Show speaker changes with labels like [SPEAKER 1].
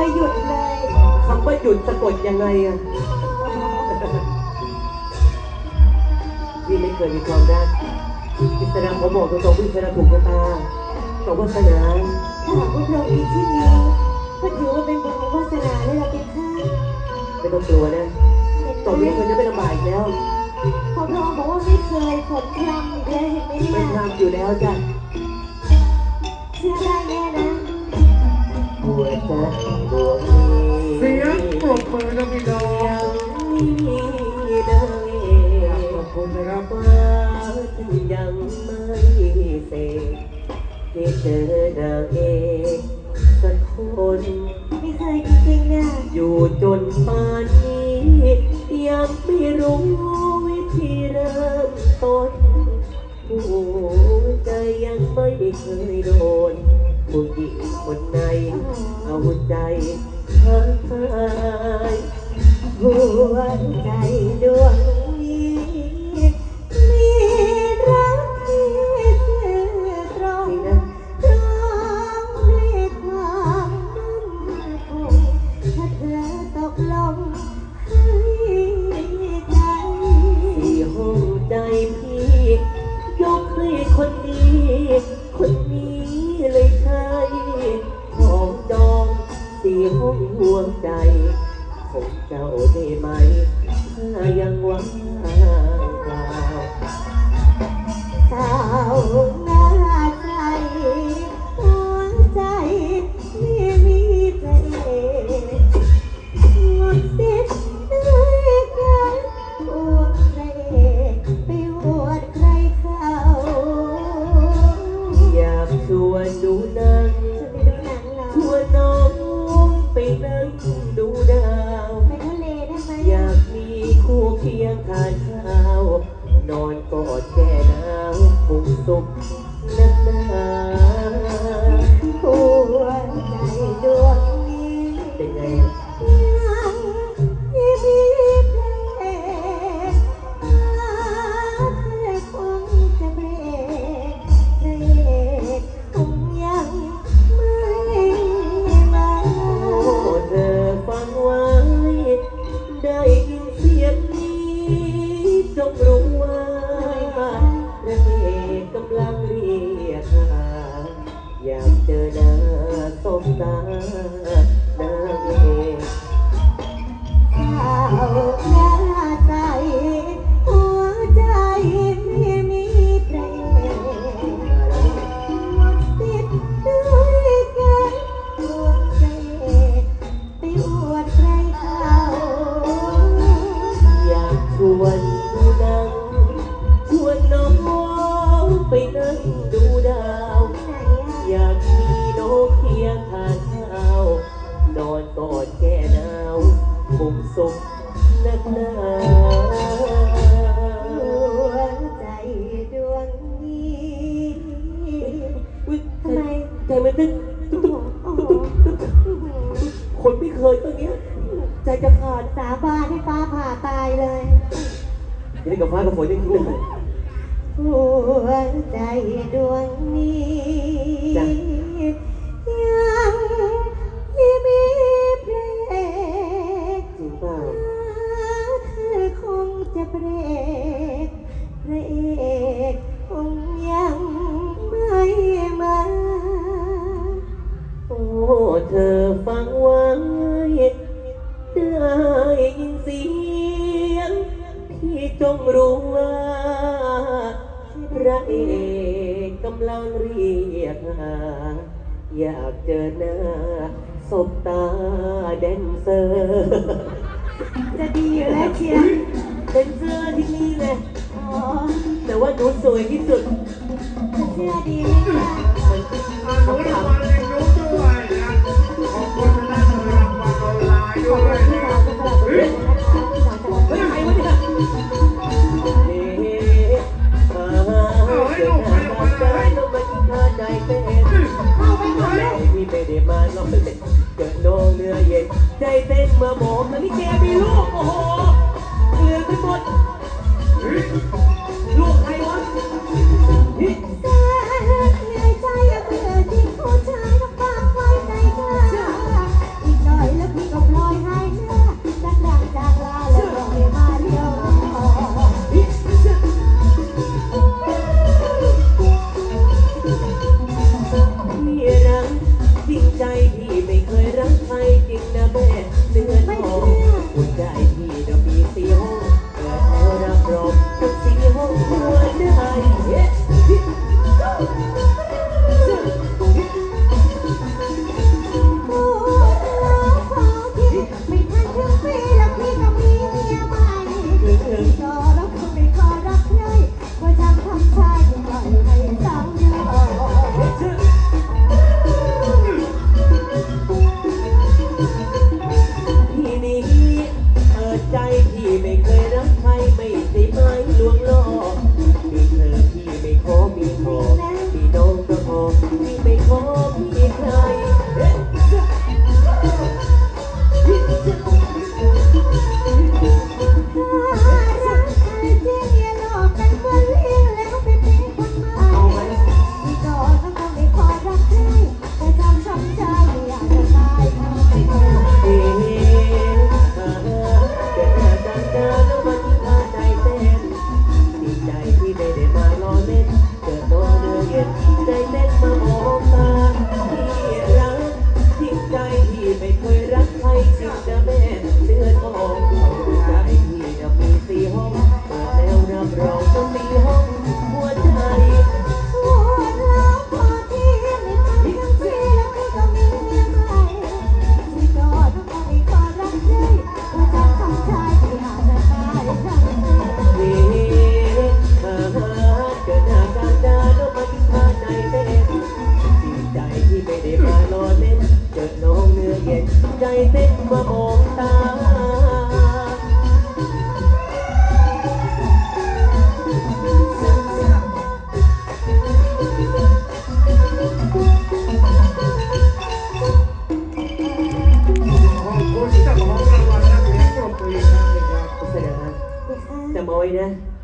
[SPEAKER 1] ยหยุดเลย
[SPEAKER 2] คำว่าหยุดสะกดยังไงอ่ะพี่ไม่เคยมีความรักอิสระเขาบอกตรงๆพี่อิสระถูกชะตาแต่วาสนา
[SPEAKER 1] ถ้าหากว่าเรามีที่นี้ก็ถือว่าเป็นบุญของวาสนาเลยล่ะเป็นข้า
[SPEAKER 2] ไม่ต้องกลัวนะต่อไปนี้คนจะไม่ลำบากแล้ว
[SPEAKER 1] พอพระองค์บอกว่าไม่เคยผลพรำอีกเลยเห็นไหมเนี่ย
[SPEAKER 2] เป็นพรำอยู่แล้วจ้ะ
[SPEAKER 1] เชื่อได้แน่นะ
[SPEAKER 2] หัวใจดวงนี้
[SPEAKER 3] เสียงปรบมือนะพี่น้องขอบคุณนะครับ
[SPEAKER 2] ยังไม่เสร็จที่เจอนางเอกสักคน
[SPEAKER 1] ไม่เคยจริงๆนะ
[SPEAKER 2] อยู่จนป่านนี้ยังไม่รู้วิธีเริ่มต้นหัวใจยังไม่เคยโดนผู้หญิงคนไหนเอาใจท้าทาย
[SPEAKER 1] หัวใจดวงนี้มีรักที่ซื่อตรงตรงด้วยความมั่นคงถ้าเธอตกลงให้ใจ
[SPEAKER 2] ที่ห้องใจพี่ยกให้คนนี้คนนี้เลยใช่ของจองที่ห้องห่วงใจของเจ้าได้ไหมถ้ายังว่างเปล่า
[SPEAKER 1] สาวหน้าใสหัวใจไม่มีเพลงหมดสิทธิ์ได้กันอวดใครไปอวดใครเขา
[SPEAKER 2] อยากชวนดูหนังชวนน้องไปนั่งดูดาว
[SPEAKER 1] ไปทะเลได้ไหม
[SPEAKER 2] อยากมีคู่เคียงทานข้าวนอนกอดแก้หนาวปุงสุขนาน
[SPEAKER 1] ๆหัวใจดวงนี้
[SPEAKER 2] เป็นไง
[SPEAKER 1] ยังมีเพลงคงจะเบรกเบรกคงยังไม่มา
[SPEAKER 2] โอ้เธอฟังไว้ได้ยินเสียงนี้จงรู้ว่าพระเอกกำลังเรียกหาอยากเจอหน้าสบตานางเอก
[SPEAKER 1] สาวหน้าใสหัวใจไม่มีเพลงหมดสิทธิ์ด้วยกันอวดใจไปอวดใครเขา
[SPEAKER 2] อยากชวนดูหนังชวนน้องไปนั่งดูดาวอยากมีน้องเคียงทานข้าวนอนกอดแก้หนาวมุมสุขนักหนา
[SPEAKER 1] หัวใจดวงนี้ทำไม
[SPEAKER 2] ใจมันตึ๊ดคนไม่เคยตรงนี้ใจจะขาด
[SPEAKER 1] สาบานให้ฟ้าผ่าตายเลย
[SPEAKER 2] ยังได้กับฟ้ากับฝนยังคิดเลย
[SPEAKER 1] หัวใจดวงนี้ยังมีเพลง
[SPEAKER 2] จริงเปล่า
[SPEAKER 1] เธอคงจะเบรกพระเอกคงยังไม่มา
[SPEAKER 2] โอ้เธอฟังไว้ได้ยินเสียงที่จงรู้ว่าพระเอกกำลังเรียกหาอยากเจอหน้าสบตาแดนเซอร์
[SPEAKER 1] จะดีอยู่แล้วเชียร์
[SPEAKER 2] แดนเซอร์ที่นี่ไงแต่ว่าหนูสวยที่สุด
[SPEAKER 1] เชื่อดีไหมคะ
[SPEAKER 3] หนูรางวัลเองรู้ด้วยนะขอบคุณนะหนูรางวัลออนไลน์ด้วย
[SPEAKER 2] เฮ้ยใครวะเนี่ยเจอหน้าบ้านใจแล้วมันพาใจเต้นที่ไม่ได้มาลองเล่นเกิดโดนเนื้อเย็นใจเต้นเมื่อบอกนาฬิกามีลูกโอ้โหเกลือไปหมดลูกใครวะ
[SPEAKER 1] ใจเบื่อที่ผู้ชายต้องปากไว้ใจเธออีกหน่อย
[SPEAKER 2] ใจเต้นมามองตา
[SPEAKER 3] ขอบคุณเจ้าของรางวัลและเสียงปรบมืออีกครั้งหนึ่งครับ
[SPEAKER 2] เสนอครับ
[SPEAKER 1] เด็กค่ะ
[SPEAKER 2] จำเอาไว้นะ